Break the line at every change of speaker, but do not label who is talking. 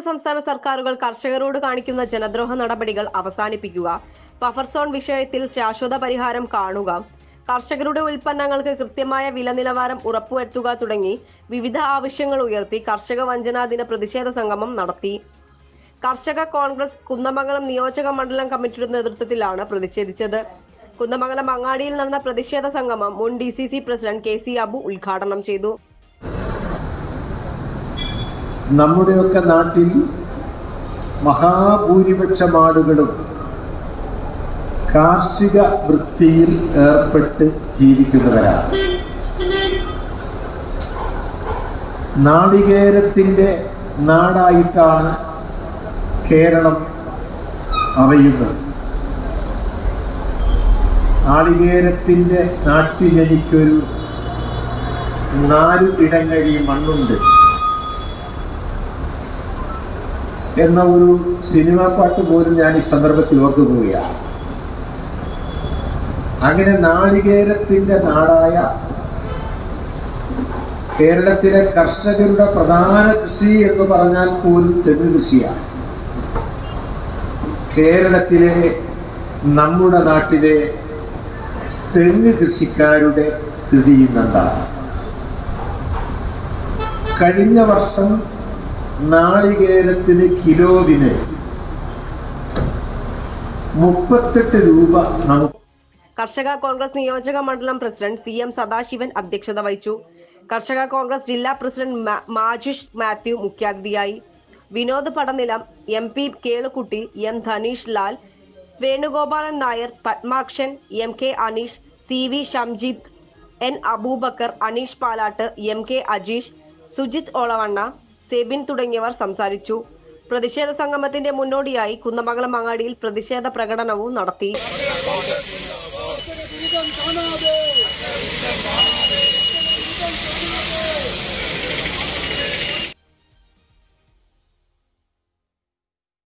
സംസ്ഥാന സർക്കാരുകൾ കർഷകരോട് കാണിക്കുന്ന ജനദ്രോഹ നടപടികൾ അവസാനിപ്പിക്കുക, ബഫർ സോൺ വിഷയത്തിൽ ശാശ്വത പരിഹാരം കാണുക, കർഷകരുടെ ഉൽപ്പന്നങ്ങൾക്ക് കൃത്യമായ വില നിലവാരം ഉറപ്പുവരുത്തുക തുടങ്ങി വിവിധ ആവശ്യങ്ങൾ ഉയർത്തി കർഷക വഞ്ചനാ ദിന പ്രതിഷേധ സംഗമം നടത്തി. കർഷക കോൺഗ്രസ് കുന്ദമംഗലം നിയോജക മണ്ഡലം കമ്മിറ്റിയുടെ നേതൃത്വത്തിലാണ് പ്രതിഷേധിച്ചത്. കുന്ദമംഗലം അങ്ങാടിയിൽ നടന്ന പ്രതിഷേധ സംഗമം മുൻ DCC പ്രസിഡന്റ് KC അബു ഉദ്ഘാടനം ചെയ്തു.
നമ്മുടെയൊക്കെ നാട്ടിൽ മഹാഭൂരിപക്ഷം ആളുകളും കാർഷിക വൃത്തിയിൽ ഏർപ്പെട്ട് ജീവിക്കുന്നവരാണ്. നാളികേരത്തിന്റെ നാടായിട്ടാണ് കേരളം അറിയുന്നത്. നാളികേരത്തിന്റെ നാട്ടിൽ എനിക്കൊരു 4 ഇടങ്ങഴി മണ്ണുണ്ട് എന്ന ഒരു സിനിമാ പാട്ട് പോലും ഞാൻ ഈ സന്ദർഭത്തിൽ ഓർത്തുപോവുകയാണ്. അങ്ങനെ നാളികേരത്തിന്റെ നാടായ കേരളത്തിലെ കർഷകരുടെ പ്രധാന കൃഷി എന്ന് പറഞ്ഞാൽ പോലും തെങ്ങ് കൃഷിയാണ്. കേരളത്തിലെ നമ്മുടെ നാട്ടിലെ തെങ്ങ് കൃഷിക്കാരുടെ സ്ഥിതി ഇന്നെന്താണ്? കഴിഞ്ഞ വർഷം നാളികേരത്തിന് കിലോവിന് 38 രൂപ നമുക്ക്.
കർഷക കോൺഗ്രസ് നിയോജക മണ്ഡലം പ്രസിഡന്റ് CM സദാശിവൻ അധ്യക്ഷത വഹിച്ചു. കർഷക കോൺഗ്രസ് ജില്ലാ പ്രസിഡന്റ് മാജുഷ് മാത്യു മുഖ്യാതിഥിയായി. വിനോദ് പടനിലം, MP Kelukutty, M Dhaneesh Lal, Venugopalan Nair, Padmakshan, MK Aneesh, CV Shamjith, N Abubakar, Aneesh Palat, MK Ajeesh, Sujith Olavanna, Sebin തുടങ്ങിയവർ സംസാരിച്ചു. പ്രതിഷേധ സംഗമത്തിന്റെ മുന്നോടിയായി കുന്ദമംഗലം അങ്ങാടിയിൽ പ്രതിഷേധ പ്രകടനവും നടത്തി.